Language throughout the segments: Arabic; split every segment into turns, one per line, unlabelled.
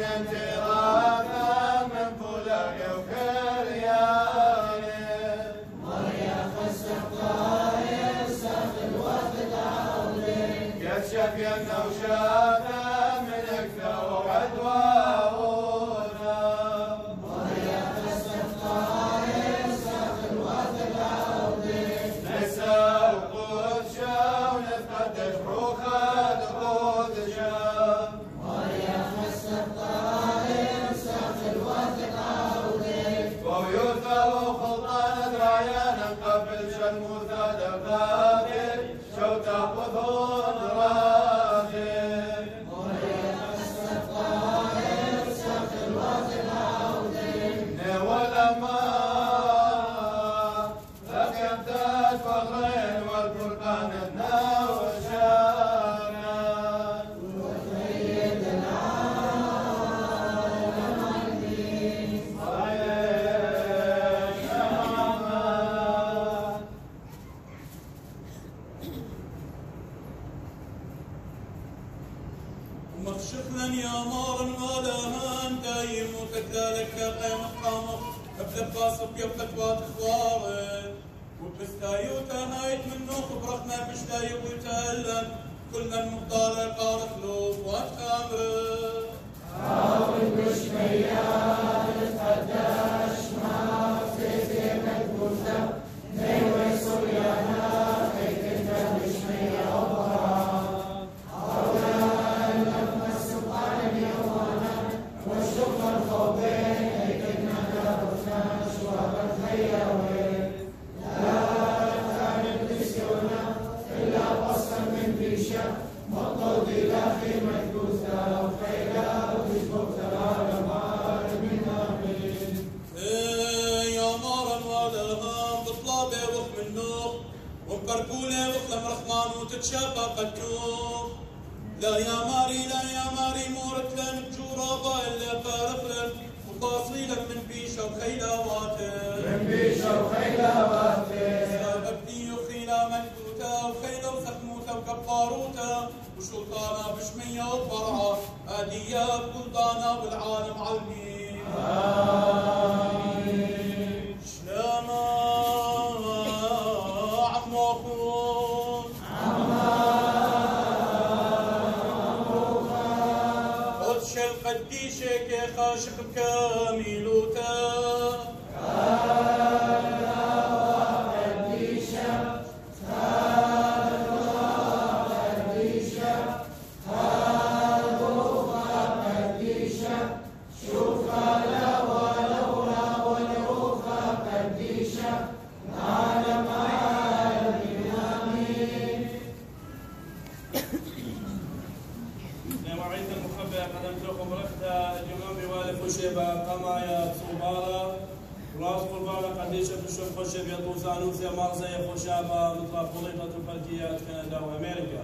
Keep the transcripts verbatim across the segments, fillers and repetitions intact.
Archbishop Khoshaba يطوزانو زي مرزا خوشابا مثل خليطة الفلكيات كندا وأمريكا.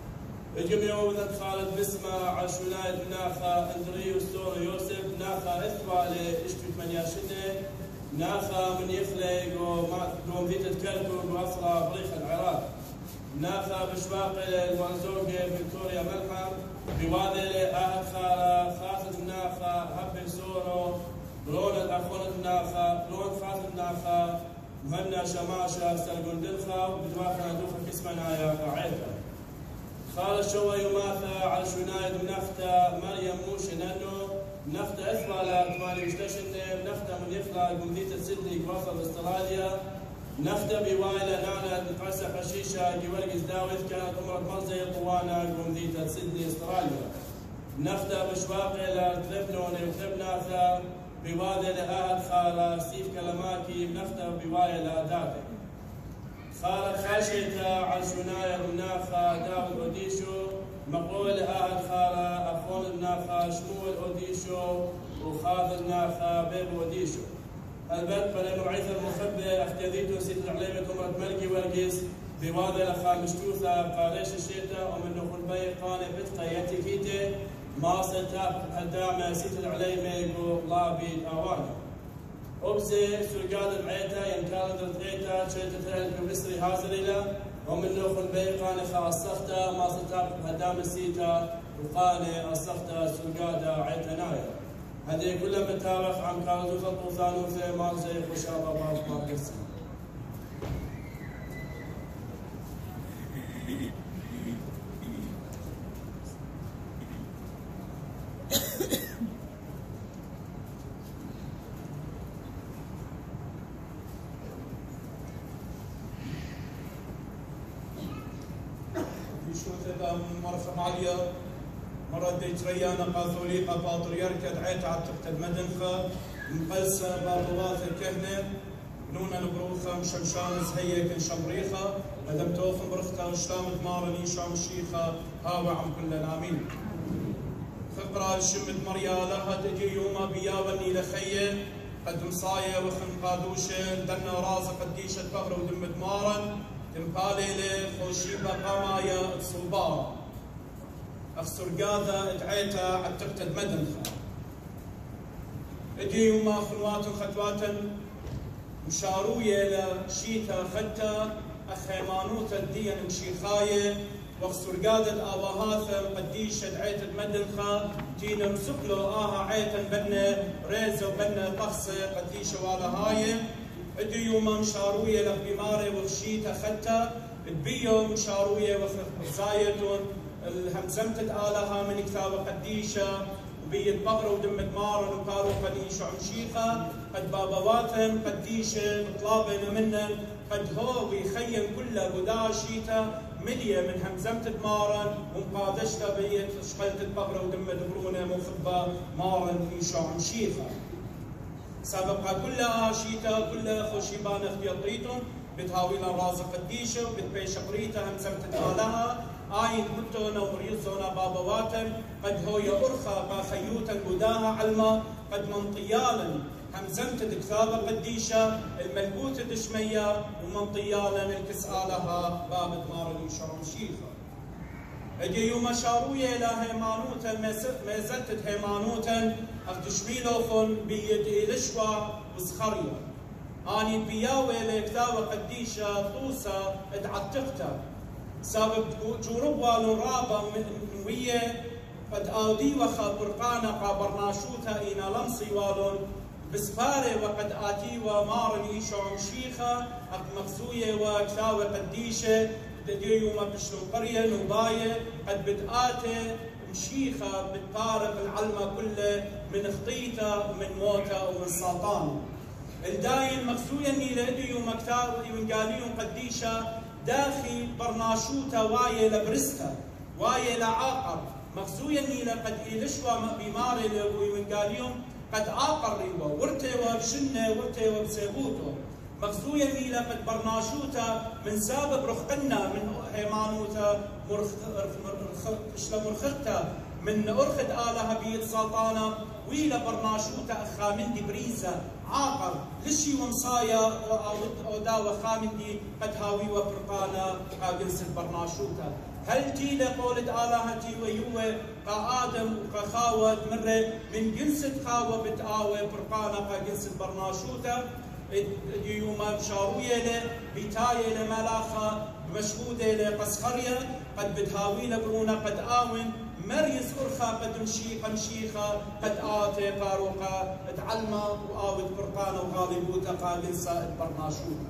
الجميع وذات خالد بسمة عشوناية ناخا اندريو ستور يوسف ناخا إثبالي اشتوت من ياشنة ناخا من يخلق وقوم ذي تتكلكو بأسرى بريخ العراق ناخا بشواقي المنزوقة فيكتوريا ملحم بوادي أهل خالة خاصة ناخا هبي سورو برون الأخوة ناخا برون خاصة ناخا مهنا شماشة سلقون دلخا وبدواخنا دوخا كسمنا يا قاعدة خالد شوى يماثى على شنايد منفتا مريم موش نانو منفتا إثبالا تمالي مشتشنة منفتا من يخلق قمدية سيدني قوافة باستراليا منفتا بوايلة نانا نقاسة حشيشة جوالقز داوث كانت أمرة مرزي طوانا قمدية سيدني استراليا منفتا بشواقي لتلبنوني وتلبناثا بوادي لأهل خالة ستيف كلماكي منفتا بوايلة داتي خالد خاشيتا عشونايا مناخا داود اوديشو مقول اهل خاله اخون الناخا شمول اوديشو وخاذ الناخا بيب اوديشو البت بلا معيث المخبى اختيديتو سيد العليمة كمرة ملكي والقيس بواضي الاخا مشتوثة باريش الشيتا ومن خلبي قاني بتقى يتكيتي ماصل تاب قدامه سيد العليمة لابي اواني أبزي سرقاد العيتا ينكالد الغيتا شيتا تهلك بمصري هازريلا ومن نوخ البيقاني خا الصختا ما ستاب هدام السيتا وقاني الصختا سرقاد عيتا نايا هذه كلها بتاريخ عن كانوا يخطوا ثانو زي ما زي خوشابة باب ما قصة.
مرة عالية مرة ديت ريانة قاثوليقة باطريركة دعيت على تقت المدنخة مقلسة بابوات الكهنة نونا نبروخة مشمشان زهية كن شمريخة مدام توخم برختها وشلامت مارا نيشا مشيخة هاوى عم كلنا آمين. فقرة الشمت مريالة هاد اجي يوما بياوني لخية قد مصايا وخن قادوشة دنا رازة قديشة فقرة ودمت مارا تمقاليلة خوشيبة قمايا صوبار أخسر قاذا دعيتا عتقت مدنخة اجي يوما خنوات خطوات مشاروية لشيتا ختا أخيمانوتا الدين مشيخاية واخسر قادة آواهاثا قديشة دعيتا مدنخة تينا مسكلو آها عيتا بنا ريزة وبنا طخصة قديشة والا هاي اجي يوما مشاروية لخبيماري وخشيتا ختا تبيو مشاروية وخزايتون الهمزمت آلها من كتاب قديشة وبيت بقرة ودمت مارن وقالوا قديشة عمشيخة قد بابواتن قديشة مطلابن منن قد هو بيخيم كله قداشيتا ملية من همزمت مارن ومقادشتا بيت شقلت بقرة ودمت برونة مخبة مارن إيشا عمشيخة سابقا كلها آشيتا كلها خوشيبان اختياطيتون بتهاوينا رازق قديشة وبتبيش قريتا همزمت آلها آين متونا وريزونا بابواتن قد هو يأرخى قاخيوتا قداها علما قد منطيالا همزمت دكتابة قديشة الملبوت دشمية ومنطيالا الكسالها باب دمار الشرم شيخة اجي يوم شاروية الى هيمانوتا ميزلت هيمانوتا اخدشميلوخن بيد إلشوا وسخريا آني بياوي لكتابة قديشة طوسة ادعتقتا سبب جوربوا لرابا من ويا قد آدي وخا برقانا قابرناشوتا إنا لمصي والون بسباري وقد آتي ومارن إيشو عمشيخة أق مخزوية وكتاوة قديشة ديو ما بشلو قرية نوباية قد بدآتي مشيخة بتطارق العلمة كله من خطيتا ومن موتا ومن سلطان الداين مخزوية نيلة ديو مكتاوة يونقاليون قديشة داخل برناشوتا وايه لبرستا وايه لعاقر مخزويا نيلا قد إلشوا بماري لوينقاليوم قد عاقر ريوا ورتوا بشنة ورتوا بسيبوتو مخزويا نيلا قد برناشوتا من سابب رخقنا من هيمانوتا مرخ اشلا مرخقتا من أرخد آلها بيت سلطانة ويلا برناشوتا أخامندي بريزة عاقر لشي ومصايا وداوة خامندي قد هاوي وبرقانا قاقنسة برناشوتا هل تي لقولة آلها تي ويوه قا آدم وقا خاوة مرة من جنسة خاوة بتآوة برقانا قاقنسة برناشوتا يوما بشاروية له بتاية لملاخة مشهودة لقسخرية قد بتهاوي لبرونا قد آون مريز أرخا قد مشيخة مشيخة قد آتي قاروقة اتعلمة وآوت برقانة وغالبوتا قاقنسة برناشوتا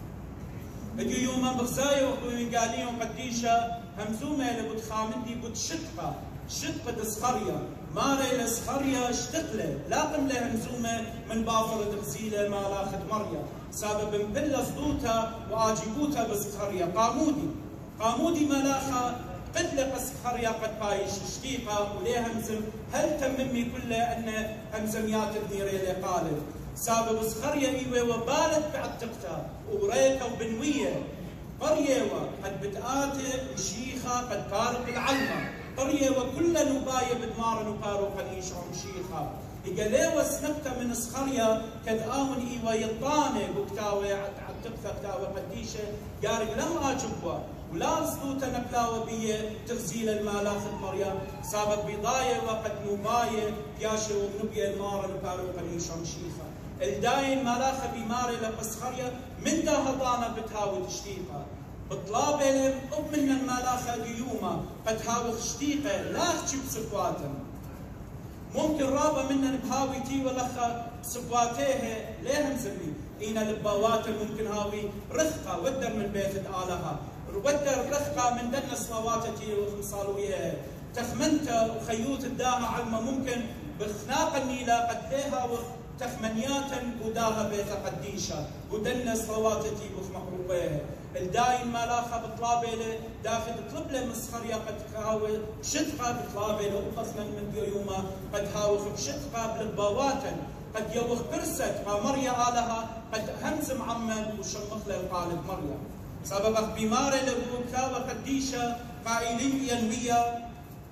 اجي يوما بغزايا وقوين قاليهم قديشة همزومة لبد خامندي بد شدقة شدقة دسخرية ماري لسخرية اشتقلة لاقم له همزومة من بافرة غزيلة ما لاخد مريا سبب مبلة صدوتا وآجيبوتا بسخرية قامودي قامودي ملاخة قد لقسخرية قد بايش شتيقة وليه همزم هل تممي كله أن همزميات النيرة اللي قالت سبب سخرية إيوه وبالت بعتقتها وريكة وبنوية قرية قد بتآتي مشيخة قد كارق العلمة قرية وكل نباية بدمار نبارو قنيش ومشيخة إقاليوة سنبتة من سخرية كذ آمن إيوه يطاني بكتاوة عتقتها كتاوة قديشة قارق لم أجبوا ولا صدوتا نبلاوة بيه تغزيل المالاخد مريم سبب بضاية وقد نباية بياشة وبنبية المارة نبارو قنيش ومشيخة الداين ملاخة بماري لقسخرية من دا هضانة بتهاوي تشتيقة بطلابة لهم أب من الملاخة ديوما قد هاوي خشتيقة لا اخشي بسكواتم ممكن رابا منا بهاوي تي ولا سبواتيها ليه مزمي إينا لبوات ممكن هاوي رخقة ودر من بيت آلها ودر رخقة من دن صلواتتي وخمصالوية تخمنت وخيوت الداها علما ممكن بخناق النيلة قد ليها تخمنياتا وداها بيت قديشة ودن صلواتتي بخمقروبيها الداين ما لاخا بطلابه له داخل طلب له مسخريا قد هاوي شتقه بطلابه له وقصنا من يوما قد هاوخ بشتقه بالبواتا قد يوخ برست مريا آلها قد همز معمل وشمخ له القالب مريا سبب بمارة له كتابة قديشة قائلين ينوية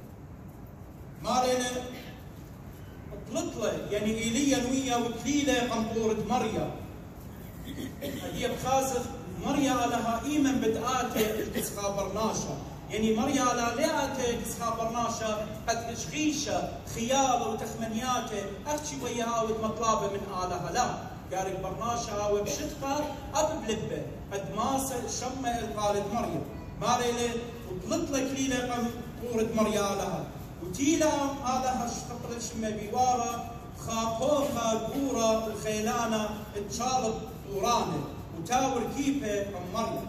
مارة طلطلة يعني إيليا نوية وكليلة قنطورة مريا هدية بخازخ مريا لها إيمن بدآته تسخى برناشا يعني مريا لها لآته تسخى برناشا قد تشغيشة خيال وتخمنياته أحكي وياها مطلابة من آلها لا قال برناشا وبشتقة أب بلبة قد ماسة شمة القالد مريم ماريلة وطلط لك ليلة قورة مريا لها وتيلا آلها اشتقل شمة بيوارة خاقوخا القورة الخيلانة تشالب طورانة وتاور كيبه ام مريم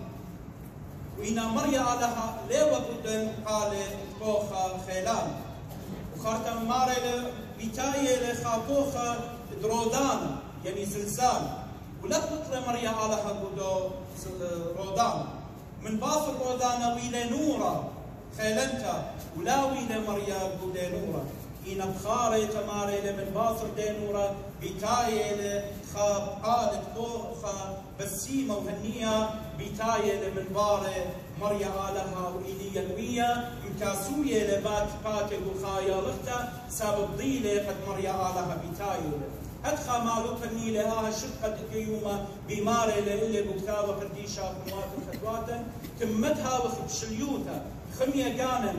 وإنا مريا لها ليوة بدن قال كوخا خيلان وخاتم ماريلة بتاية لخاكوخا درودان يعني زلزال ولقلت لمريا لها بدو رودان من باص الرودان ويلة نورة خيلنتا ولا ويلة مريا بدو نورة إنا بخاري تماري من باصر دينورة بتاية خاب قالت كوخا بسيمة وهنية بتاية من بارة مريا آلها وإيليا نوية مكاسوية لبات باتي وخايا لختا سبب ضيلة قد مريا آلها بتاية أدخى مالوك النيلة آها شقة اليوم بمارة لإلي بكتابة قديشة قنوات خدواتا تمتها وخبشليوتا خمية قانن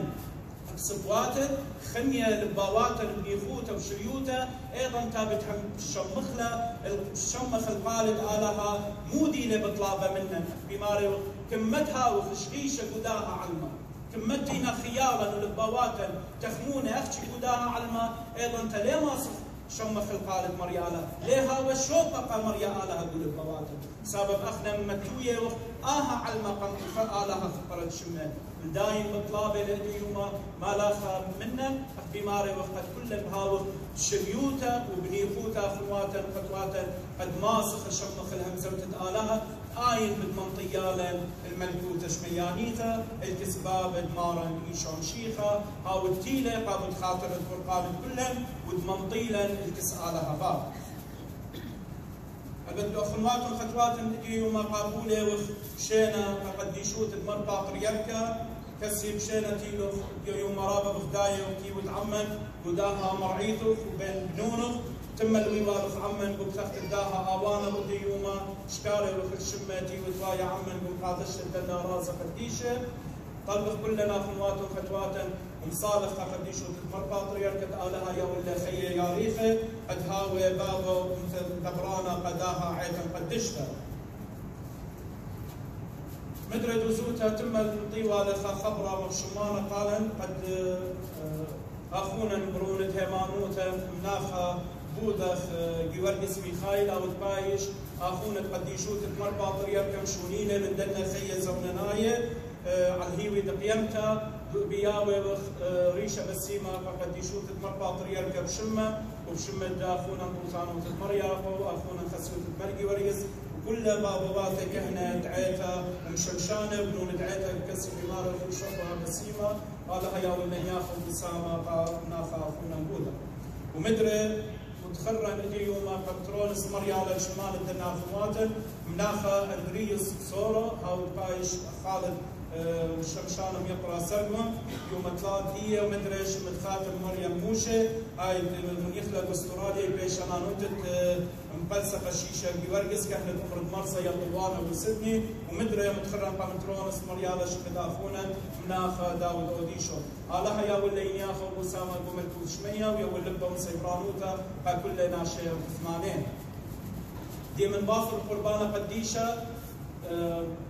صبواته خمية لباواته بنيخوته وشريوته ايضا تابت شمخله الشمخ القالد آلها مودي لبطلابه منه بماري كمتها وخشغيشه قداها علمه كمتينا خيالا ولباواته تخمونه اخشي قداها علمه ايضا تلي ما شمخ القالد مرياله ليها وشوقه مرياله اقول بواته سبب اخنا متويه اها علمه قم آلها فقرة شمه دايم بطلابه لديوما ما لاخا منا بماري وقت كل بهاوخ شريوتا وبنيخوتا اخواتا وقتواتا قد ماسخ شمخ الهمزوتة آلها آين بالمنطيالا الملكوتة شميانيتا الكسباب ادمارا ايشون شيخا هاو التيلة قابل خاطر القرقان كلهم ودمنطيلا الكس آلها باب أبد أخوات وخطوات اليوم قابولة وشينا قديشوت المربع طريقة كسي بشينا تيلو يوم مرابة بغداية وكي وتعمن وداها مرعيتو وبين بنونو تم الويوار عمن بكتخت الداها آوانا بدي يوما شكاري وخل شمتي وتوايا عمن بمقادش الدنا رازة قديشة طلبخ كلنا خنوات وخطوات مصالح قديشو تتمربع طريقة آلها يا ولا خيه يا ريخه قد هاوي بابا دبرانا قداها عيتا قدشتها مدري دوزوتها تم الطيوة خبرة وشمانة قالن قد أخونا برونة هيمانوتا مناخا بودخ جيورجس ميخايل أو تبايش أخونا قديشوت المربع طريقة كم شونينة من دنا خيه زونناية على الهيوي دقيمتا بياوي ريشه بسيمه فقد يشوت مربع طريق ركب شمه وبشمه اخونا بوزان وتمريا واخونا خسوت المرقي وريس وكل بابوات كهنه دعيتها ومشلشانه بنون دعيتها كسر بمار وشوفها بسيمه قال هيا ولا ياخذ بسامه ناخذ اخونا بودا ومدري متخرن الى يوم بترولس مريا على شمال الدنا فواتن مناخه الريس صوره او بايش خالد شمشانم يقرا سرقهم يوم ثلاث هي ومدري ايش متخاتم مريم موشه هاي من يخلق استراليا بيش انا نوتت مقلسقه شيشه بيورقس كانت تفرض مرسى يطوانا وسدني ومدري متخرن بامترونس مريالا شقد اخونا مناخ داود اوديشو الله يا ولين يا اخو اسامه قملكو شميه ويا ولبهم سيبرانوتا كل ناشئ ثمانين دي من باخر قربانه قديشه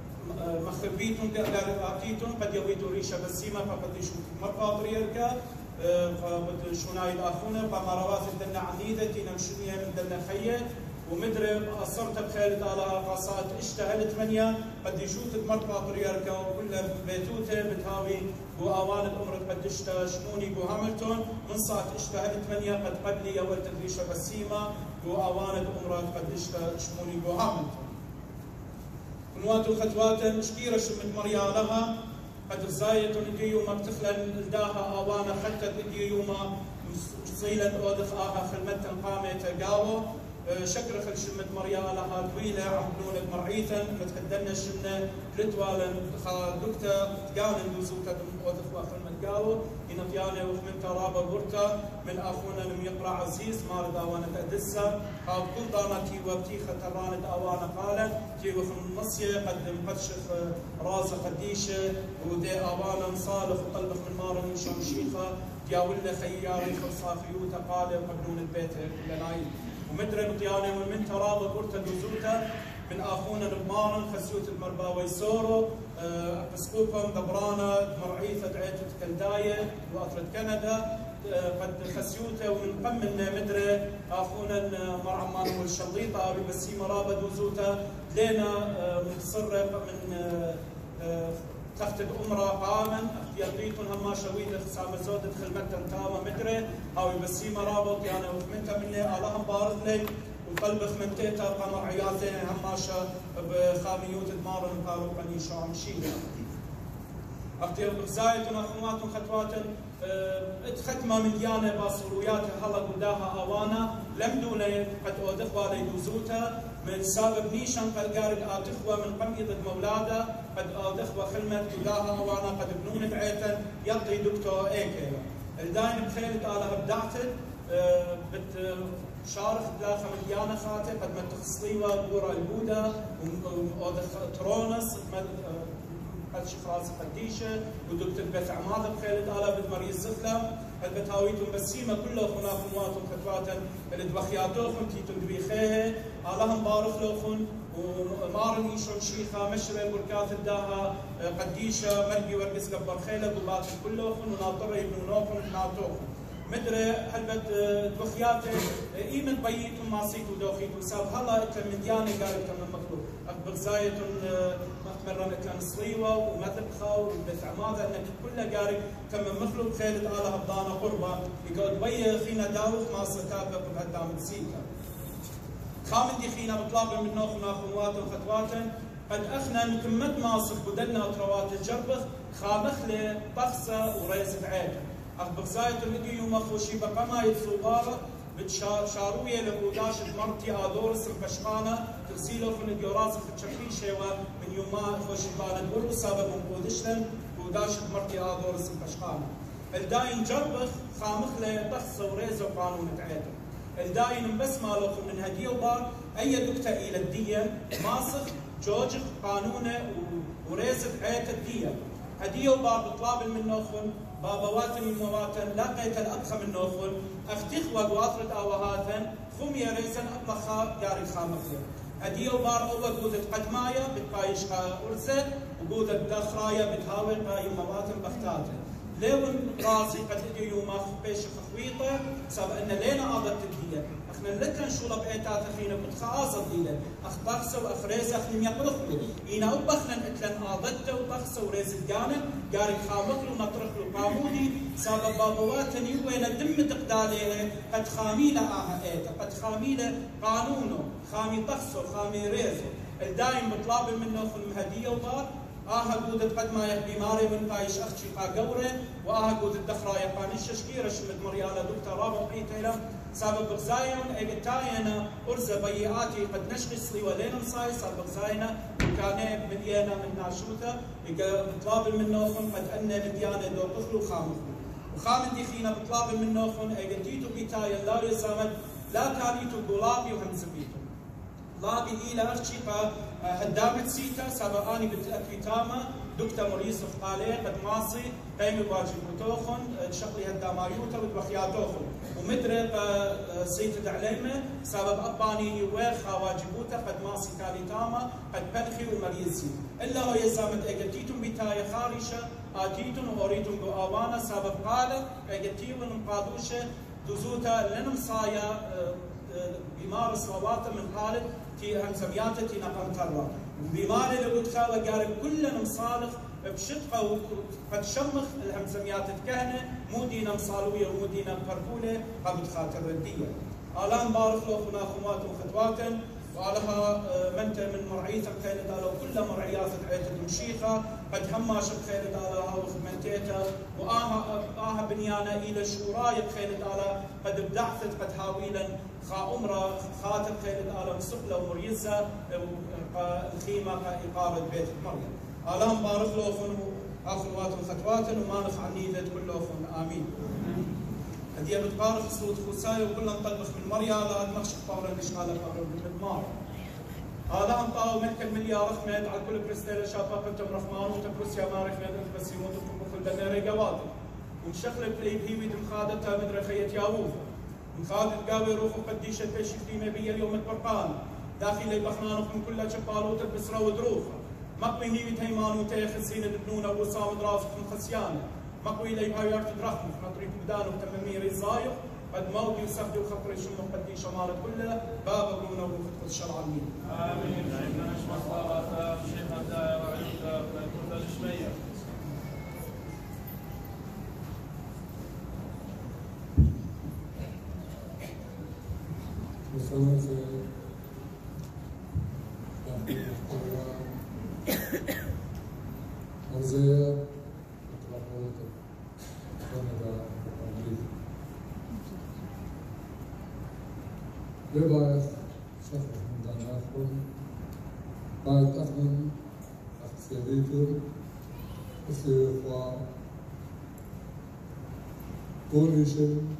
مخبيتون اعطيتون قد يويتوا ريشه بسيمه فقد يشوف مرقى طريقه شوناي الآخونة بمروات الدنة عميدة تينا مشنية من دنة خيّة ومدرب أصرت بخيلة على قصات اشتهلت منيا قد يشوت مرقى طرياركا وكل بيتوته بتهاوي بو أوان الأمر قد اشتا شموني بو هاملتون من صات اشتهلت منيا قد قبلي أول تدريشة بسيمة بو أوان الأمر قد اشتا شموني بو هاملتون كنوات وخطوات مشكيرة شمت مريا لها قد زاية اليوم بتخلى لداها أوانا خلتت اليوم صيلا أودخ آها خلمت قامة تقاوة شكر خل شمت مريا لها طويلة عملون مرعيثا متقدمنا شمنا لتوالا دكتا تقانا دوزوتا أودخ وخلمت قاوة ينطيانا وخمن ترابا بورتا من أخونا لم يقرأ عزيز مارد أوانا تأدسا هاو كل دانا تي وبتي خطرانة أوانا قالا تي وخم نصية قد مقدشخ رازة قديشة ودي أوانا صالح وقلبخ من مارن شمشيخة دياولا خياري خلصافيوتا قالة وقبلون البيت لنايل ومدرب طيانة ومن ترابا بورتا دوزوتا من اخونا المارن خسيوت المرباوي سورو بسكوبهم دبرانا مرعيثة عيتة كلداية واطرد كندا قد خسيوته ومن قمنا مدري اخونا مرعمان والشليطة ببسي مرابا دوزوتا لينا متصرف من تحت الأمرة قاما اختياريتون هما شويدة خسامة زودة خلمتن تاما مدري هاو بسي مرابط يعني وخمنتا مني آلهم بارد لي وقلب خمنتيتا قمر عياثين هماشا بخاميوت دمارن قالوا قني شامشينا اختيار بخزايتون اخواتون خطواتن اتختما من ديانة باصرويات هلا قداها اوانا لم دون قد اودخوا ليدوزوتا من سابب نيشان قد قارد آتخوة من قميضة مولادا قد آتخوة خلمت قداها اوانا قد بنون بعيتا يقضي دكتور ايكيلا الداين بخيلت آلها بدعتت بت شارخ داخل من ديانة خاتي قد ما تخصليوة بورا البودا وأودخ ترونس قد شخراز قديشة ودكتور بث عماده بخيلت آلها بدمريز زفلة قد بتاويتم بسيمة كله خنا خنواتم خطواتا الدبخياتوخن تيتم دبيخيه آلهم بارخ لوخن ومارن ايشون شيخة مشرة بركات الداها قديشة مرقي ورقس قبر خيلة قبات كلوخن وناطر يبنونوخن وناطوخن مدري هلبت دبخياته ايمن بيتم ماسيتو دوخيتو ساب هلا انت من ديانة قال انت من مطلوب اخبر زايتون مرة كان صليوة ومذبخة وبث عماده انك كله قاري تم مخلوق خيلة آلها بدانا قربة يقول بي خينا داوخ ما ستابق بهدام سيكا خامن دي خينا بطلاب من نوخنا خنوات وخطوات قد اخنا نكمت ماصف بدلنا وتروات الجربخ خامخلة بخسة وريزة عيدة اخبر زايد الرقي يوم خوشيبا قما يتصوبارة بتشاروية لقوداش مرتي آدورس البشقانة تغسيلو فن الجوراز في الشفيشة ومن يوما خوشيبانا تقولوا سابق من قودشتن قوداش مرتي آدورس البشقانة الداين جربخ خامخلة بخسة وريزة وقانون تعيدة الداين بس مالوخ من هدية وبار أي دكتة إلى الدية ماسخ جوجخ قانونه وريزة عيت الدية هدية وبار بطلاب من نوخن بابواتن ومواتن لقيت الأبخ من نوخن اختخوة وأطرد آوهاتن خمية ريسن أطلخا ياري خامخية هدية وبار أول قودة قدمايا بتبايش خا أرسل وقودة دخرايا بتهاوي قايم مواتن بختاتن لون راسي قد اجي يوم بيش خخويطه سبب ان لينا اضت الديه اخنا لكن شو لبقيتات اخينا كنت خاصه ديله اخ بخسه واخريز اخني يقرخلو اينا وبخنا اتلن اضته وبخسه وريز الجانب قاري خامقلو نطرخلو قامودي سبب بابواتني وين دم تقداليه قد خاميله اها ايتا قد خاميله قانونه خامي بخسه خامي ريزه الدايم مطلاب منه خل هديه وبار آها قودة قد ما يحبي ماري من قايش أختي قا قورة وآها قودة دخرا يقانيش شكيرة شمت مريالة دكتور رابع قيتيلا سابق بغزاين ايقتاينا أرزة بيئاتي قد نشغي صلي ولين نصاي سابق زاينا وكان مديانا من ناشوتا بطلاب من نوخن قد أنا مديانا دو قخلو خامخلو وخامن دي خينا بطلاب من نوخن ايقتيتو بيتايا لا يزامد لا تاريتو قلابي وهمزبيتو لابي إلى أرشيقة هدامت سيتا سابقاني بالأكريتاما دكتور موريس فقالي قد ماصي قيم الواجب وتوخن شقلي هدامايوتا وبخياتوخن ومدرب سيتا دعليمة سبب أباني يويخا واجبوتا قد ماصي كاليتاما قد بلخي ومريزي إلا هو يزامت إيقتيتم بتاية خارشة آتيتم وأريتم بآوانا سبب قالة أجتيون قادوشة دزوتا لنم صايا بيمارس رواتة من قالت تي هم سمياتة تي نقم ترى بيماري لقد خاوة قارب كلنا مصالح بشقة وقد شمخ الهم سميات الكهنة مو دينا مصالوية ومو دينا مقربولة قبل خاطر ردية. آلان بارك له خنا خمات وخطوات وعلها منت من مرعيث بخير دالا وكل مرعيات عيت المشيخة قد هماش بخير دالا هاوخ منتيتا وآها آها بنيانا إلى شوراي بخير دالا قد بدعثت قد هاويلا خا أمرا خاطر خير دالا مسقلة ومريزة الخيمة إقارة بيت مريم. آلام بارك له خن أخوات وخطوات وما نفع نيذت كله خن آمين. هديه بتقارب صوت خوساي وكلها نطبخ من مريا لا تنخش طاوله نشغاله قبل بالمدمار. هذا عم طاو محكي المليار رحمت على كل بريستيل شاباب انتم رحمان وتبروسيا ما رحمت انت بس يموتوا بكل دمير قواطي. ومشخلة بلي بهيوي مخادتها مدري خيت ياووفا. مخادت قاوي روحو قديشة بيش خديمة بيا اليوم البرقان. داخل بخنانك من كلها شبالو تلبسرا ودروفا. مقوي هيوي تيمان وتيخ الزينة دبنونة وصام درافت من خسيانة. مقوي لي بهايات تدرخم نطري بدان وتمميري زايق قد موتي وسخدي وخطري شنو قدي شمالة كلها باب برونا وفتح الشرع المين.
امين. عندنا نشمع صلاه شيخنا زايا وعيوده كل الشميه.
Zaia, Lebaes, Schaffer von Danachum, bald Achmen, Aktivitum, für vor Bonischen,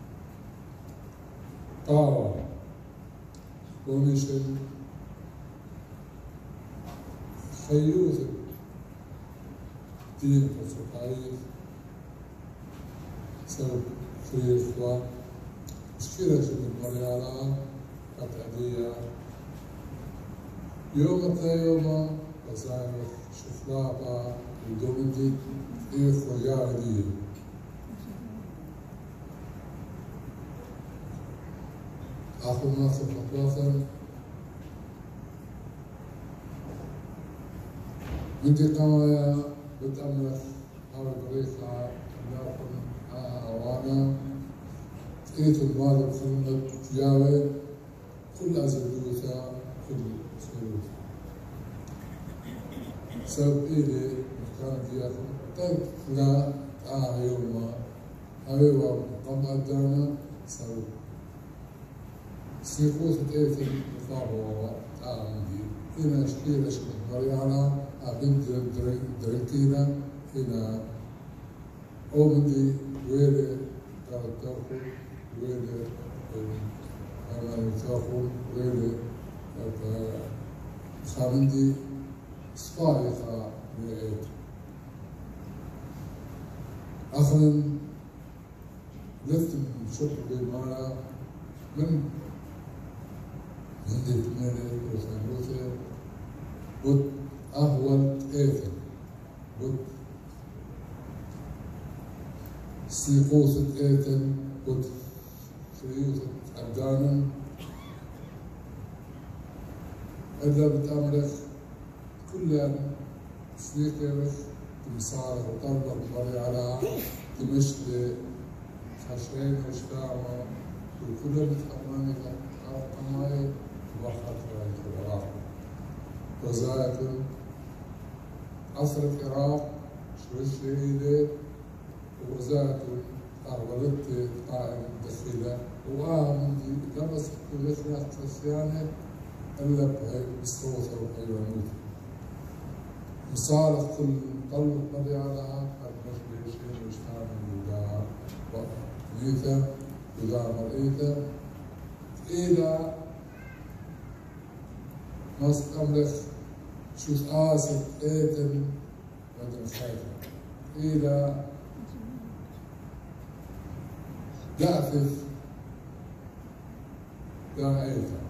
Power, Bonischen, Chayut, Dien Kosokai, so für vor مشكلة المريالة التأدية يوم اليوم وزارة شفلاقة ودومدي إخوة ياردي آخر ناس الخطوة منتي قوايا بتأمل على البريخة ناخذ أوانا إيت المال بخلنا تجاوي كل أزلوثا كل سلوثا سبب إيدي مكان ديالهم طيب لا آه يوم هايوا قم أدانا سبب سيقوث إيت المفاوضة عندي هنا شكيلة شكل مريانا أبن دركينا هنا أومدي ويلي تارتاكو ويلي أنا تاخو ويلي خامندي صفارقة لقيت أخذ لفت من شغلي معنا من هندي تميري وثانوثي بود أهول إيثن بود سيقوثة إيثن بود فريوثة أبدانا إذا بتأملك كل سنيكرك تمصارك وطلق مري على تمشي خشين وشتاعة وكل بتحماني قماي توخر في العراق وزايد عصر العراق شو الشهيدة وزايد أغلبت قائم دخيلة وآمن دي درس كل شيء خصيانة إلا بهاي مستوطة وحيوانات مصالح كل طلق مري على المشبه شيء وشتعمل وداع وميتة وداع مرئيتة إلى ما استملك شو آسف إيتن ودن خير إلى دعفف داعيتا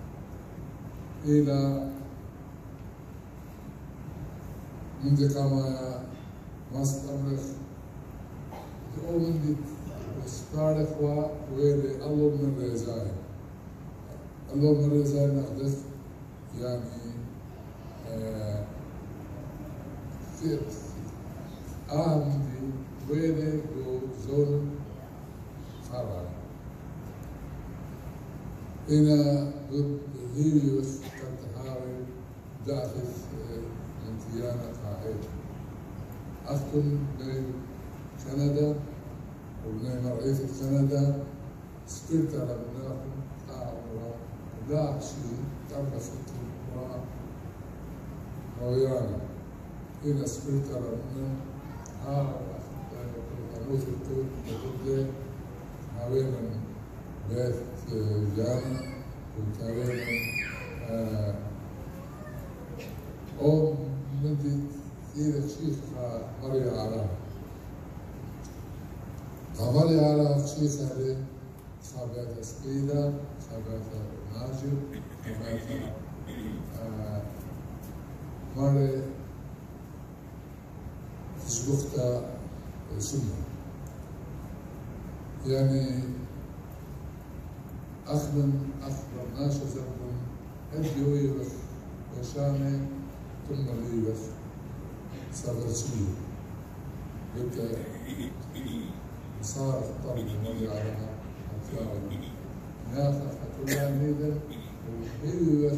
إلى منطقة ما مستمرخ تؤمن دي سبارخ و ويري الله من رزاي الله من رزاي نقدس يعني آه في أهم دي ويري جو زون فرع هنا هيوس تتحاول دافث انتيانا قاعد أختم بين كندا وبين رئيسة كندا سبيرتا لبناكم تعمرا لا شيء تعرف التوراة ويانا هنا سبيرتا لبنا ها قاموس التوت بدل هاوينا بيت جانا وتاوينا أو مدي إذا شيخ مري على مري على شيخ هذه خابات سبيدا خابات ناجر خابات مري تشبختا سنة يعني أخدم أخبر ناشا زبون أدي ويبخ وشاني ثم ليبخ سابرسية بدأ صار الطرد المالي على أطلاق نافع كلها نيدا ويبخ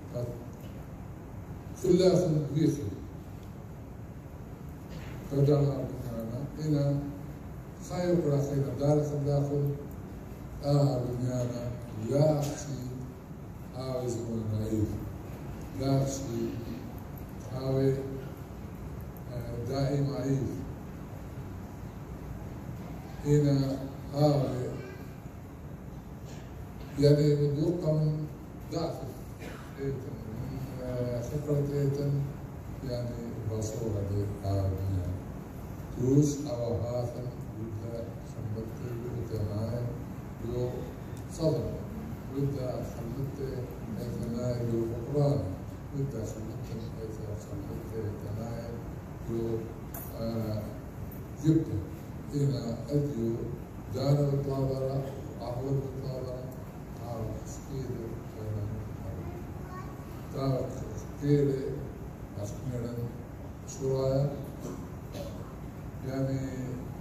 كلها في البيخ فدعنا بنيانا هنا خير راخينا دارك داخل آه بنيانا لا أخشي هاوي زمن نايف لا أخشي هاوي دائم عيف هنا هاوي يعني مدوقة من ضعف ايتن من خبرة ايتن يعني بصورة للعالمية توس أو هاثن ودا خمبت ودا معي يو صبر ودا خمبت ايتناي يو فقران ودا خمبت ايتناي يو جبت هنا أديو دانا بالطابرة عهود بالطابرة عارف سكيدة تعرف سكيدة أسميرا شوية يعني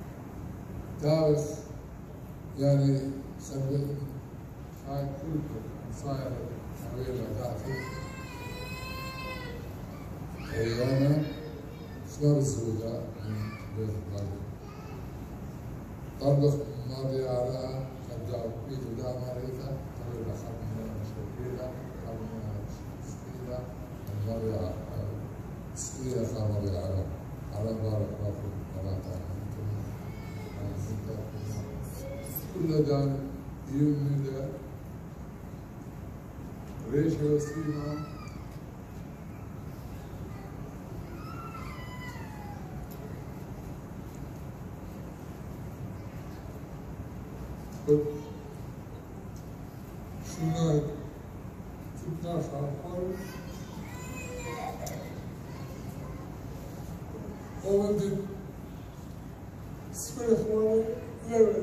تعرف يعني سبب هاي كل صاير حوالي تعرف أيانا صار الزوجة من بيت الغالب طبخ ماضي على أبدأ بيت ودا مريضة طبعا خدمنا مشكلة خدمنا سكيلة الماضي سكيلة خامضي على على بارك الله فيك الله تعالى كل دان يوم ده ريش وسيما شنو ستة عشر حرب ومدد سبيل إخواني لبن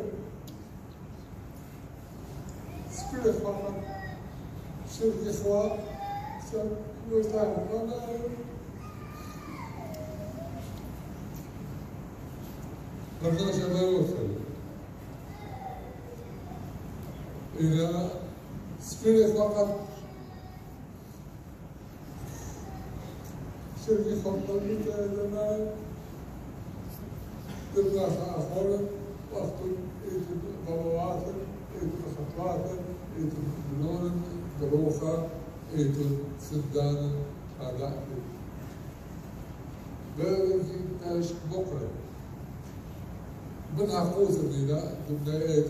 سبيل إخواني شرك إخوان سب ويتعب وانا برناش ما يوصل إلى سبيل فقط شركة خطة مثل تبنى آخر وقت إيد ضوات إيد خطوات إيد بنون دروخة إيد سدان هذا بلد تاش بكرة من عقوز الميناء تبنى إيد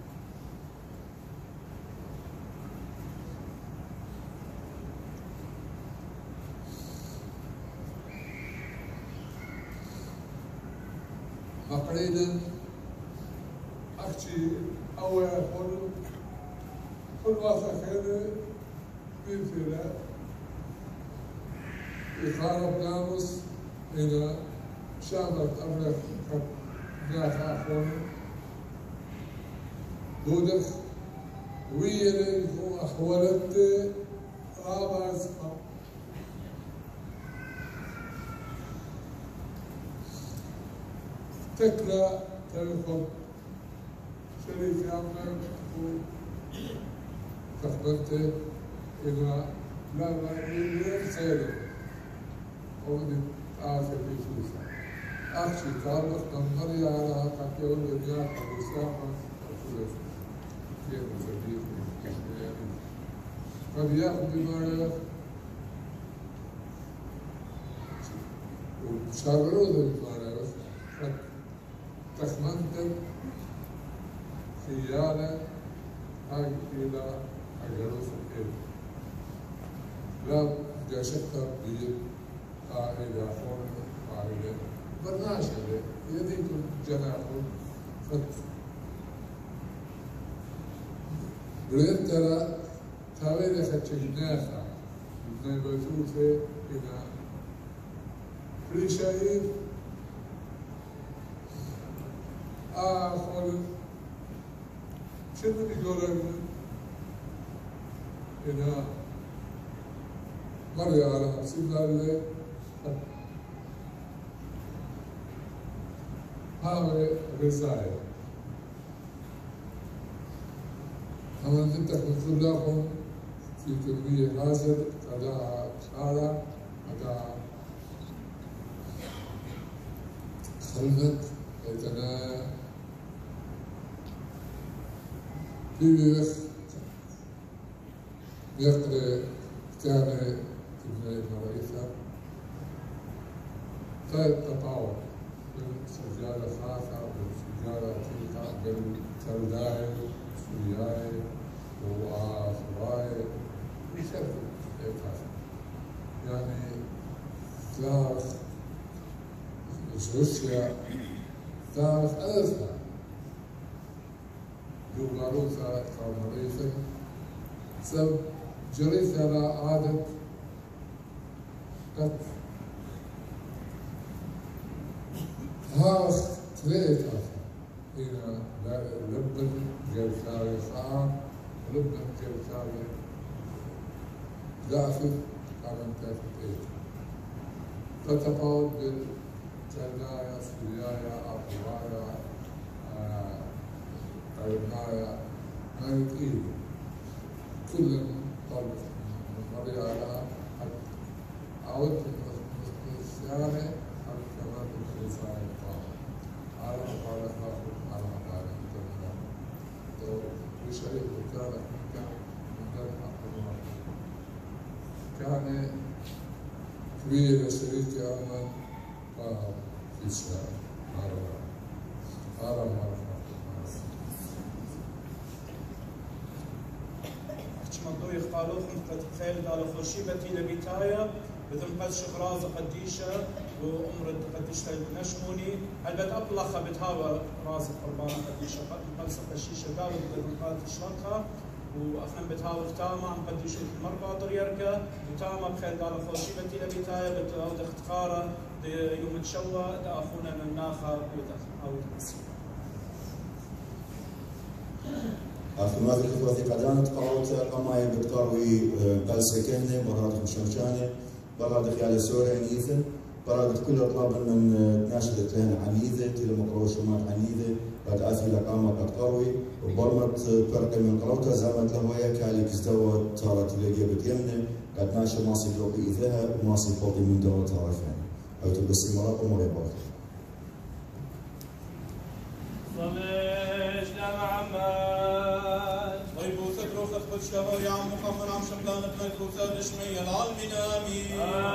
أقريدا أختي أو يقول كل واحد خير بيفيلا يقارب ناموس إلى شامت أمرك ناس آخرين دودك ويلي هو أحولت رابع اسمه تكلا تلفون شريك عمك وتقبلت إلى لا لا غير سيرك ودي آسف في سوسة أخشي تعرف نمري على كاكيون الدنيا كالإسلام وكذا كيف نسبيه قد يأخذ بما يأخذ وشاغلوا ذا بما يأخذ قد تخمنت خيانة هاي إلى أجروس الإيد لا جاشتها بيد قاعدة أخوان قاعدة برناشة يديك جناحه فت بريد ترى تاويل خدشناها من بتوفي إلى فريشايف آخر شنو بيقولون إلى مرة على سيدنا اللي هذا رسائل أنا نتك من كلكم في كمية حاصل كذا شارع كذا خلمت إتنا بيبيخ بيقرأ كان تبني مريضة تتطاول بالسجارة خاصة بالسجارة تلقى بالكرداي سوياي وصواي بشكل يعني ثلاث روسيا ثلاث ألف يوغاروثا كامريثا سب جريثا لا عادت قد هاخ تريتا إلى لبن جلساوي خام لبن جلساوي دافئ كمان تفتيت تتفاوض بالتنايا سويايا أطوايا قرنايا هاي تقيل كل طلب من مريالها عودت من السيارة حتى كمان بالخلفاء الطاقة على مقالة خاصة على مقالة متنمى وشريك وكالة منك من دون حق كان كبير شريك أمن في الشارع هذا ما
مضوي خالوخن قد خيل على خشيبتي لبيتايا بذم قد شغراز قديشة وأمر قديشة نشموني البت أبلخ بتهاوى راز قربان قديشة قد قديشة داود بالمقاد الشرقة وأفهم بتهاوى فتامة عن قديشة المربع ضريركة وتامة بخيل على خشيبتي لبيتايا بتهاوى اختخارة يوم تشوى دا أخونا الناخة ودخ أو تمسي
في ماذا الخطوة قدانت قروت قماي بتقروي قلسكنة مرات مشمشانة براد خيال سوريا نيثن براد كل طلب من تناشدت لهن عنيدة تلو مقروشومات عنيدة بعد آثي لقامة قد قروي وبرمت فرق من قروتها زامت لهوية كالي كستوى تارة تلقية بتيمنة قد ناشا ماسي دوقي إذاها وماسي فوقي من دورة تعرفين أو تبسي مرات ومري بوقت
صليش لمعمد
طيبو سترو خطبت شهر يا عم محمد عم شبلان بنجرو ثالث شمية العالمين آمين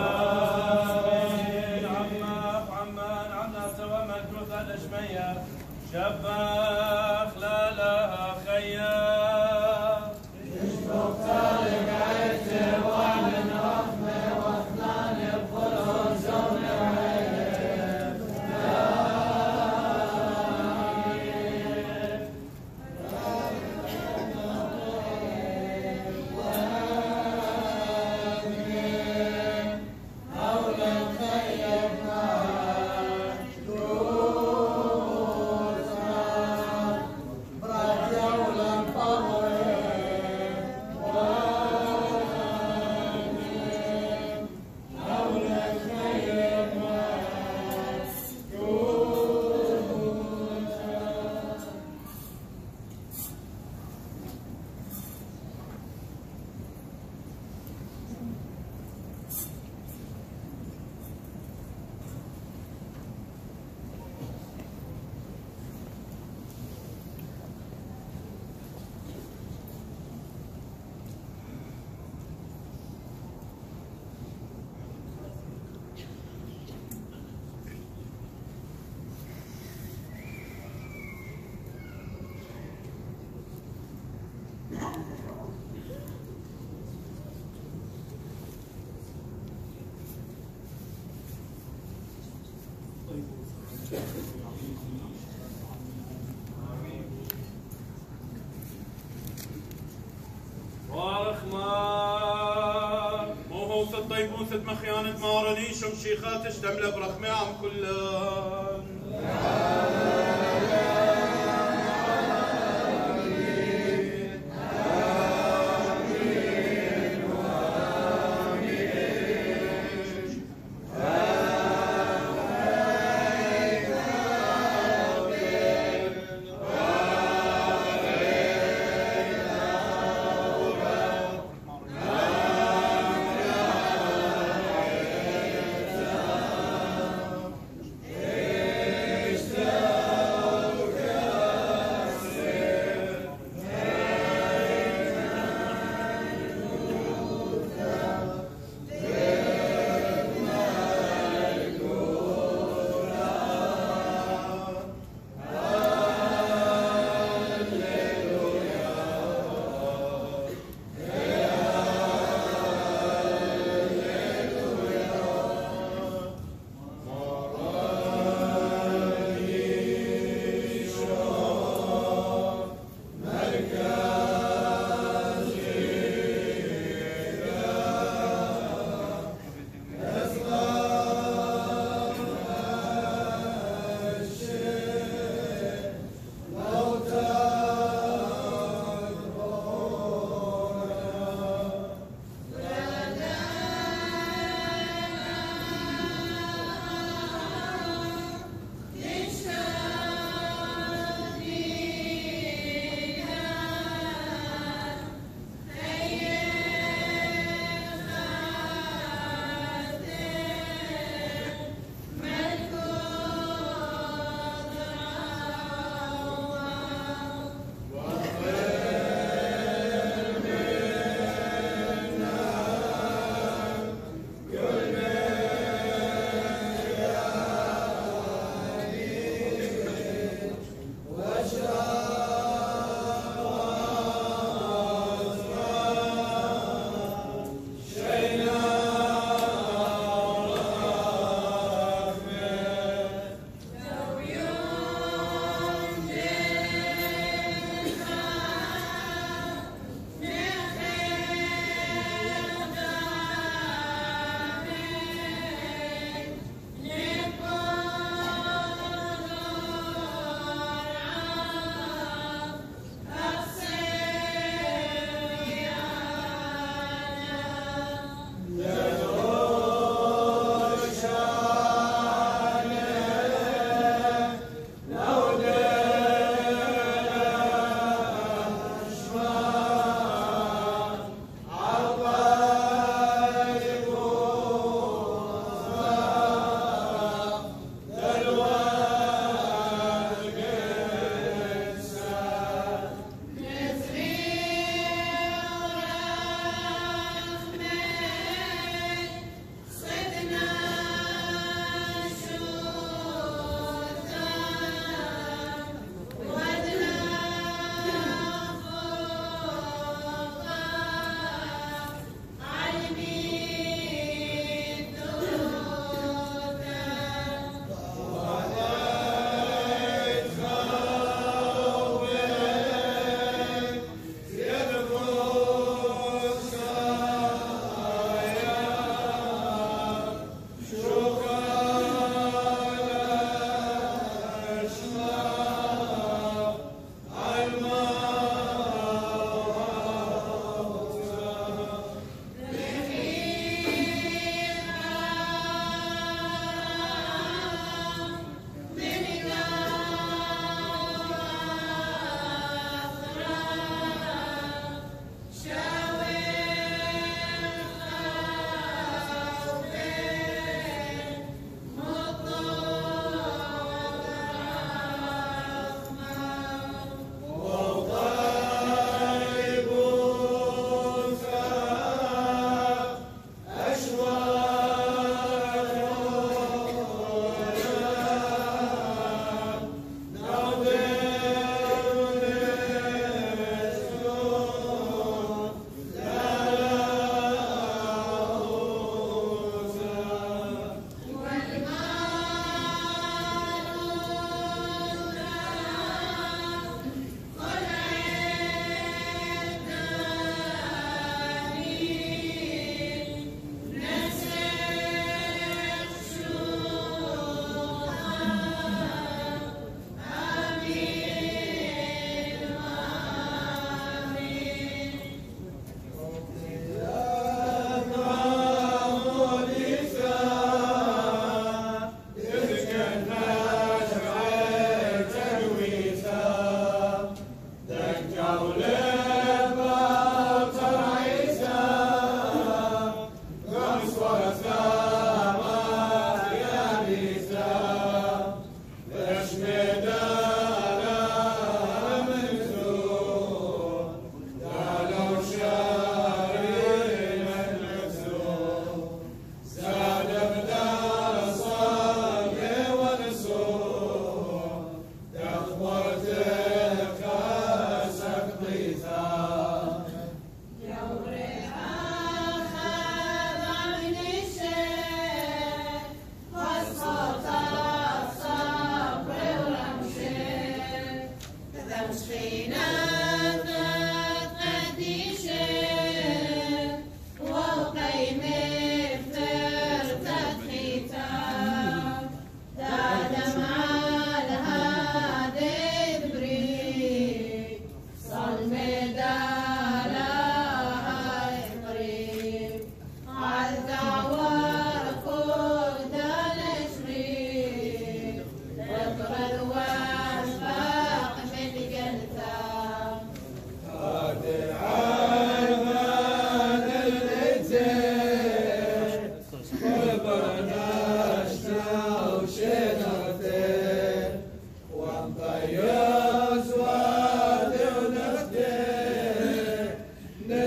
آمين عمك عمان عمنا سوا مجرو ثالث شمية شباخ لا لها خيار
يشبك ذلك عيسى ومن رحمة واثنان يدخلون زون العيب
أخمار
وهو في الطيبوثة مخيانة مارني شمشيخات اشتمل برخمة عم كلان
Ishtar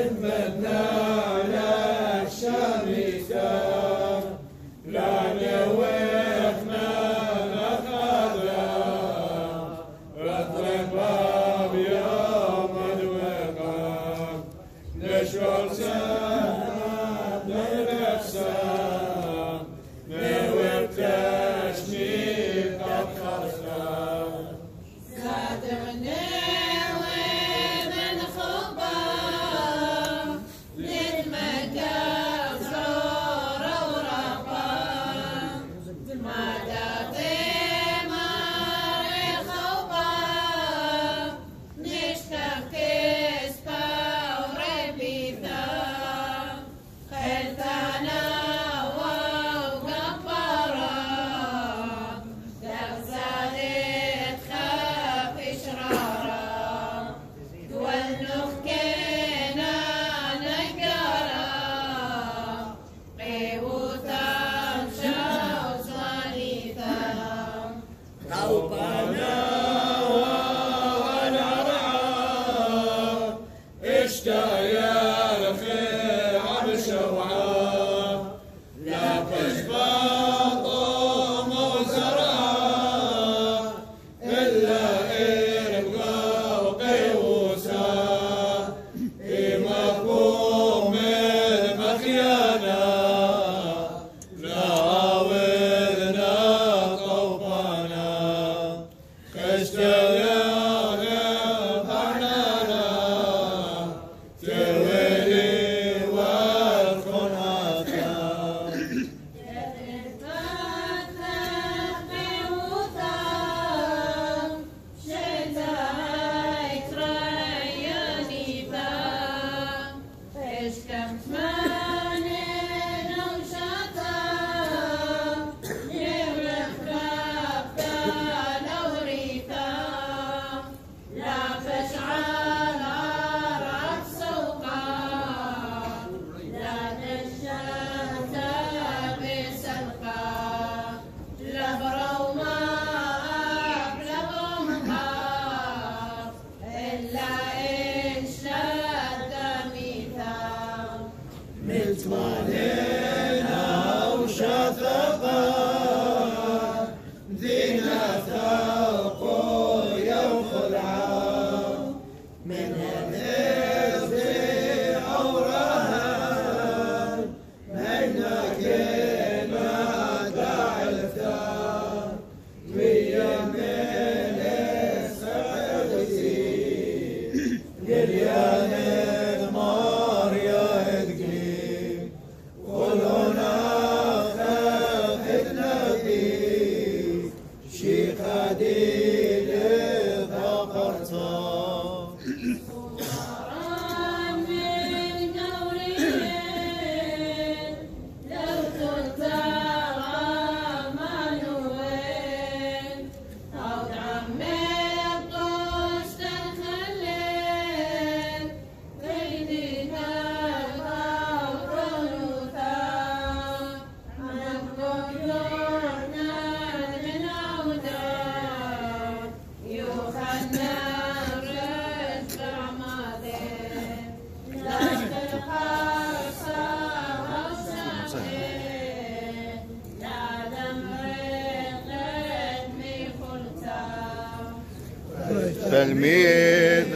تلميذ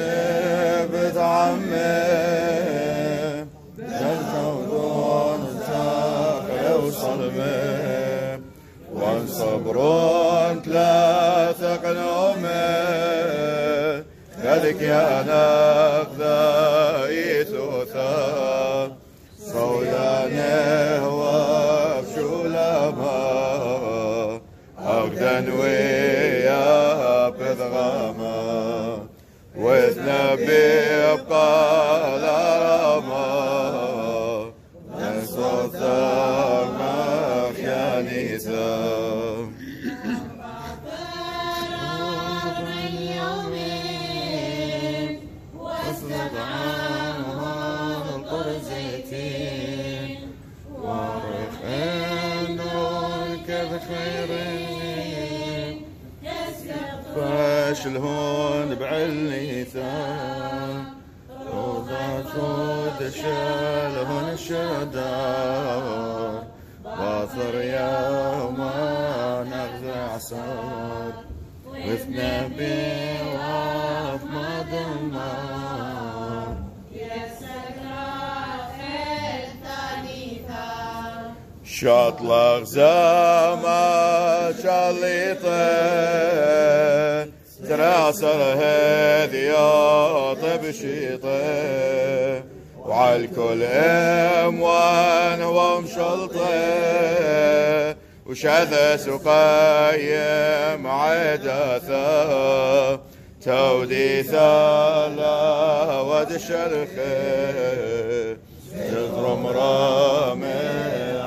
بتعمه الكون ساق يوصل به والصبرون ثلاثة قنومه كذك يا نقذا ثوثا صويانه وبشولما أقدن ويا بذغاما وإذنبي يبقى الأرما نصوت مخيانيسا فاشلهون بعليثا روضة شلهن الشدار باثر يوم نغزع صار وثنا بوف ما دمار شاط لغزامة شاليطة تراسل هذياط بشيطة وعالكل اموان ومشلطة وشذس وقيم عدثة توديثة لا ودش الخير تضرم رامي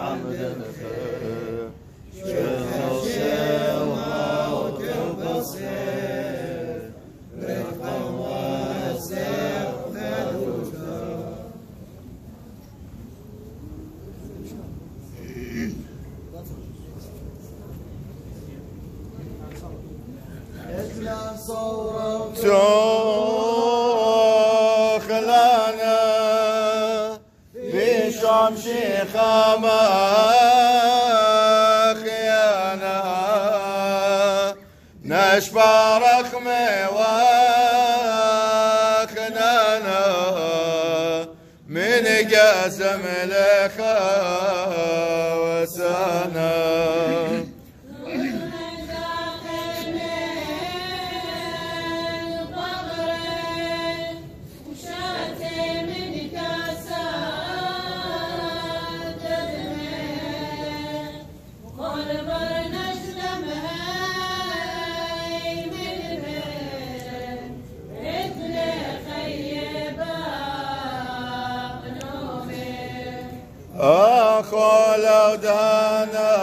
خلانا في شام شيخة ما خيانة نشبع رخمة وخنانا من قسم لخا وسانا أخو لو دهنا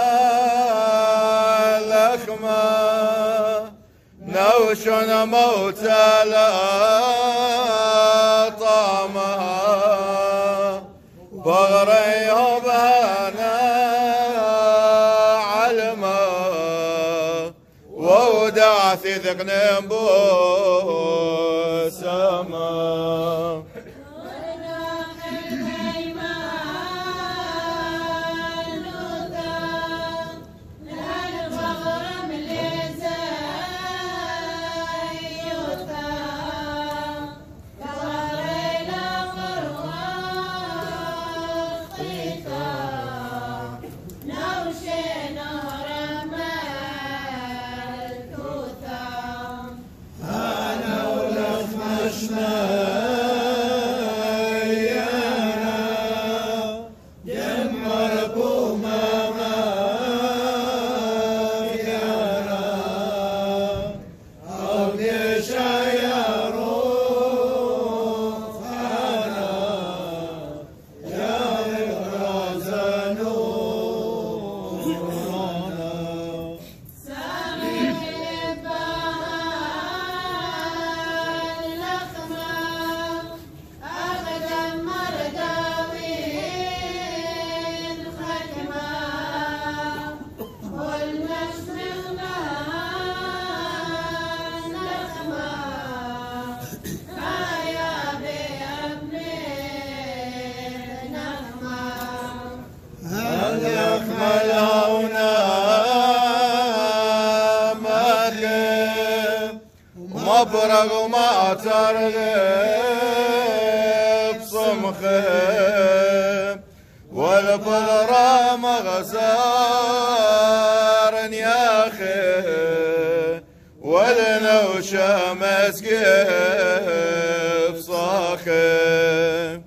لخمة نوشن موتى لا طعمها بغريه بهنا علما وودع ثقن بو سما مبرغ ما ترغب صمخه والبلرى مغزار يا اخي والنوشة مسقف صاخب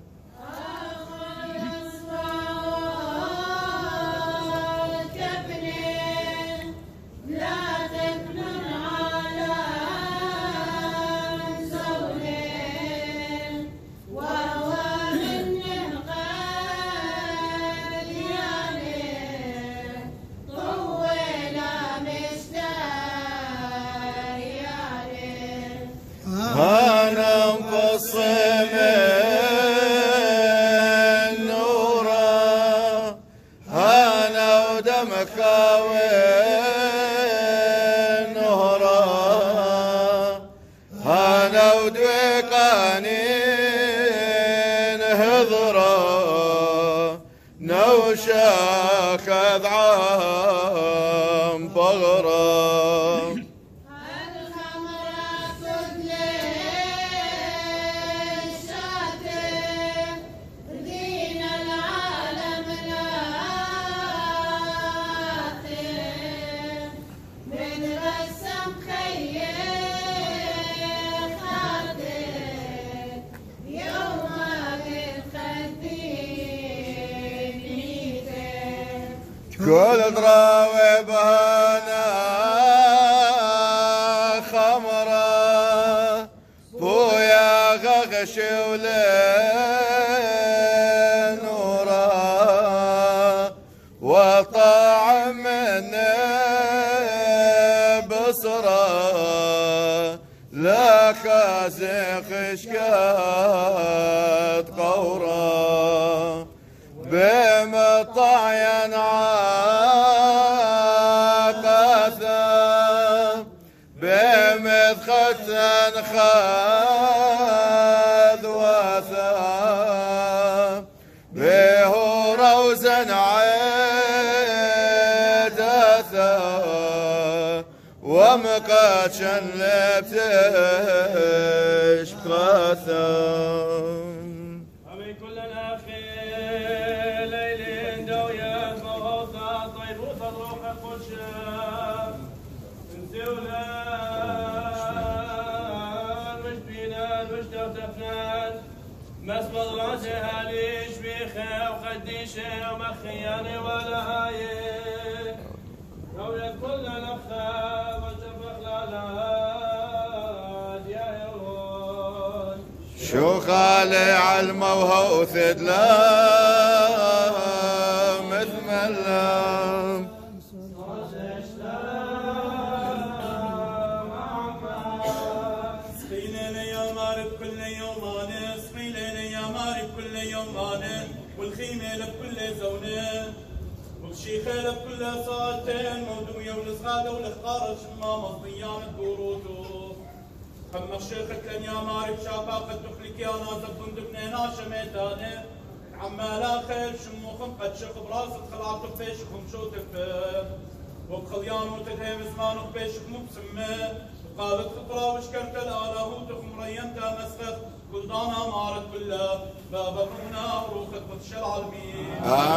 أنا مقصم النورة أنا ودمك خاوين نهرة أنا ودوي قانين خضرة نوشة خذعان بغرة
الخمرة تدلي الشاتم دين العالم لاطم من رسم خير خاطر يوم بالخدين نيتم
كل ضراوي بهنا خمرة بويا غغشي ولين نورا وطاع من بصرة لا خازق شكات قورا بمطع ينعاقثا بمدخة خاذ وثا به روزا عيدثا ومقاتشا لبتش قثا
أمي كلنا أخي ليل دوية موضع طيبوت روح الخشب انسونا المشبينا المشتر تفنان مسبض راسها ليش بيخه وخديشه ومخياني ولا هايه دوية كلنا أخا وجبخ لالات يا يهود
شو خالي عالموها وثدلام مثملام
صغيلين يا مارب كل يومانه صغيلين يا مارب كل يومانه والخيمه لكل زونه والشيخه لكل صالتين مودويه والصغاده والخقاره الشمامه صبيان الدوروتو خم الشيخك لن يا مارب شافا قد تخلك يا ناس بندبنا شميتانه عمالا خير شموخم قد شخ براسك خلعت بيشكم شو تفهم وبخليان وتدهم زمان وبيشك مبسمه وقالت خطرة وشكرت الآله وتخم ريمتا مسخت بلدانا مارت كلها بابا برونا وروخت قدش العالمين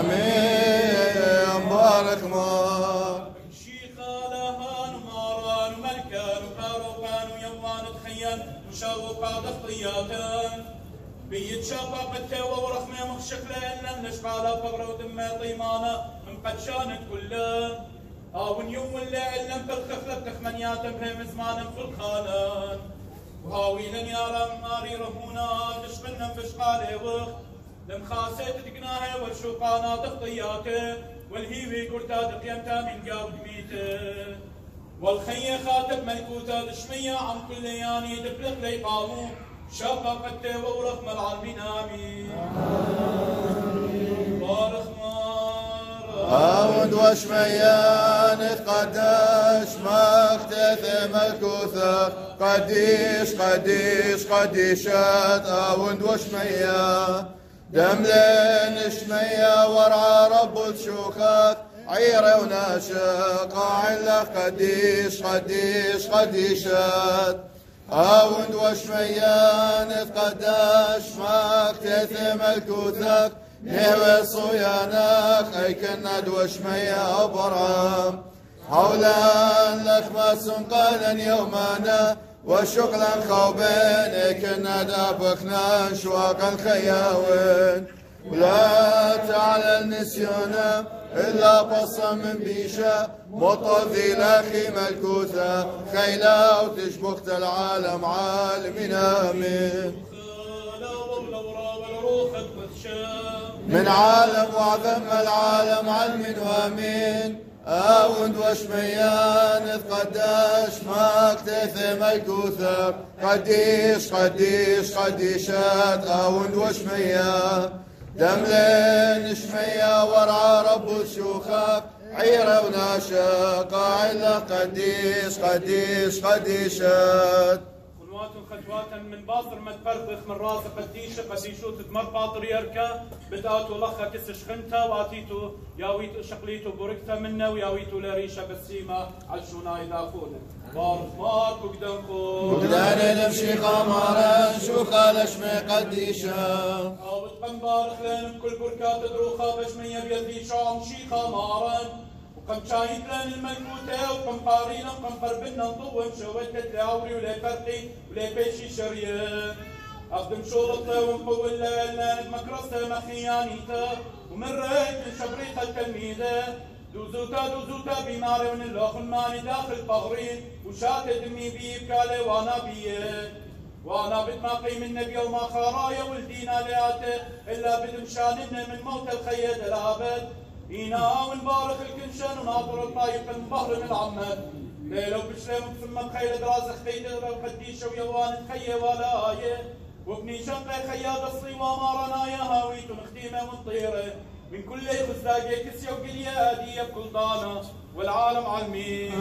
آمين بارك ما
شيخا لهان وماران وملكان وقاروقان ويوان تخيل وشاوقا دخطياتان بيت شابا قتاوى ورخمة مخشكلة إلا نشفالة فبرة ودمة طيمانة مقدشانت كلها آون يوم ولا علم بالخفلة بتخمنيات بهم زمان في الخالان وهاوينا يا رم ماري رهونا تشبنا بشقالي وخ لم خاسيت تقناها والشوقانا تخطياته والهيوي قرتا دقيمتا من قاود ميته والخي خاتب ملكوتا دشمية عن كل ياني دبلق لي قامو شابا قتة ورخم العالمين آمين بارخ
أود وشميان تقدش مختث ملكوثة قديش قديش قديشات أود وشميا دملين شميا ورعى رب الشوخات عيرة وناشق علا قديش قديش قديشات أود وشميان تقدش مختث ملكوثك نهوى صيانك أي كنا دوشميا أبرام حولا لك ما سنقالا يومانا وشغلا خوبين كنا دابكنا شواقا خياوين ولا تعالى النسيان إلا بصا من بيشا مطذي لأخي ملكوثة خيلا وتشبكت العالم عالمين آمين من عالم وعظم العالم علم وامين آوند وشميان قداش ما اكتث ملكوثة قديش قديش قديشات آوند وشميان دملين شمية ورعى رب الشوخة عيرة وناشا قاعلة قديش قديش قديشات
وختواتا من باصر متبربخ من راس قديشة قديشو تدمر باطريركا بتاتو لخا كس شخنتا واتيتو ياويتو شقليتو بوركتا منا وياويتو لريشة بسيمة عالشونا يدافونا بارك مارك وقدنكو
وقدان نمشي قمارا شو خالش من قديشة
او بتقن بارك لين كل بركات دروخة باش من يبيدي شام شي قمارا وقم شايد لين الملكوتة وقم قارينا وقم قربنا نضوم شوكت لاوري ولا فرقي ولا بيشي شريان أخدم شورطة ونقول لنا مكرسة مخيانيتا ومن ريت من شبريقة التلميذة دوزوتا دوزوتا بماري من اللوخ الماني داخل بغرين وشاتة دمي بي بكالي وانا بيه وانا بتماقي من نبي وما خرايا ولدينا لياته الا بدمشاننا من موت الخيد الابد اينا ونبارك الكنشن وناطر الطايف من بحر من العمد ليلو بشلم ثم بخيل دراز خيدر وقديشه ويوان تخيه ولايه وابني شنقه خياد الصي وما رنايا هاويت نختيمه ونطيره من كل خزاقي كسيا وقليا هديه بكل ضانا والعالم علمين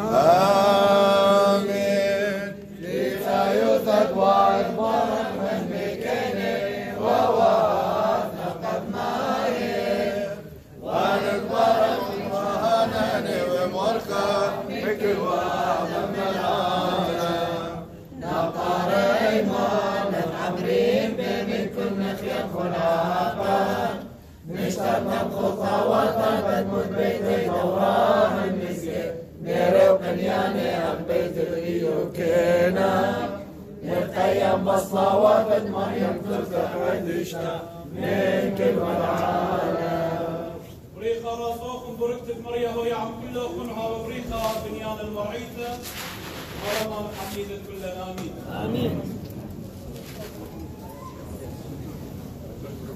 آمين ليسا يوثق وأكبر من بكيني وواتنا قد ماهي ونكبر وهناني ومرخى بكل واحد من العالم نقار إيمان العمرين بمن كل نخيا خلافا نشتر نبخل خواتا بدمت بيتي دوران المسكين ميري وقنياني أبيت الغيو كينا نتقيم بصلاوات بد مريم تفتح ودشنا من كل العالم
بريخة راسوخم بركتك مريا هو يعم كلكم هاو بريخة بنيان المرعيثة ورمان حميدة كلنا آمين آمين